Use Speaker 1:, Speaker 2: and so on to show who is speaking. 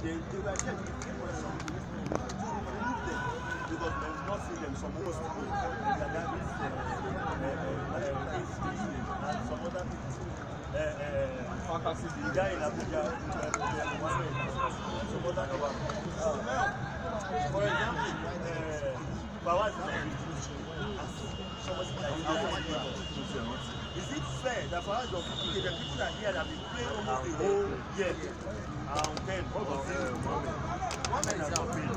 Speaker 1: they were there to give questions. Because they will not see them supposed to go. And that is and some other people. The guy in Abuja, some other for example, Bawaz is it fair that for us the people that here that been playing almost the whole year and then one man has not been?